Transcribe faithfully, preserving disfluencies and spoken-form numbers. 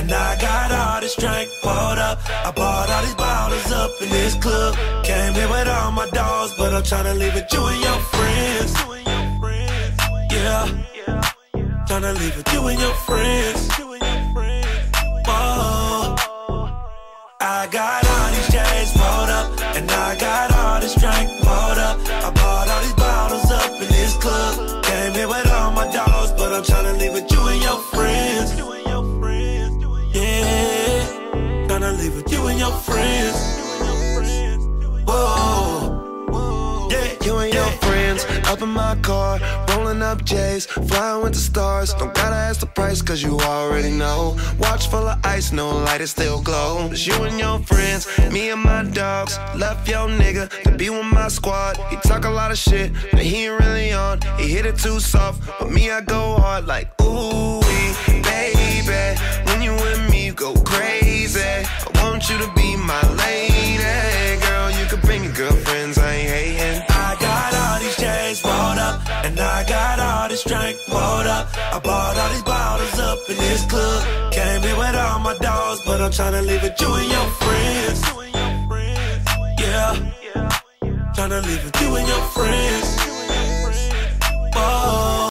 and I got all this drink poured up. I bought all these bottles up in this club. Came here with all my dogs, but I'm tryna leave with you and your friends. Yeah, tryna leave with you and your friends. Oh, I got all these J's poured up, and I got all this drink poured up. I bought all these bottles up in this club. Came here with all my dogs, but I'm tryna leave with you and your friends. Yeah, tryna leave with you and your friends. Whoa, yeah, You and your friends, up in my car, rolling up J's, flying with the stars. Don't gotta ask the price, cause you already know. Watch full of ice, no light, it still glow. It's you and your friends, me and my dogs. Left your nigga to be with my squad. He talk a lot of shit, but he ain't really on. He hit it too soft, but me, I go hard like, ooh, baby. When you with me, you go crazy. I want you to be my lady. Girl, you can bring your girlfriends, I ain't hating. I got all these J's rolled up, and I got all this drink poured up. I bought all these bottles up in this club. Came here with all my dogs, but I'm tryna leave with you and your friends. Yeah, tryna leave with you and your friends.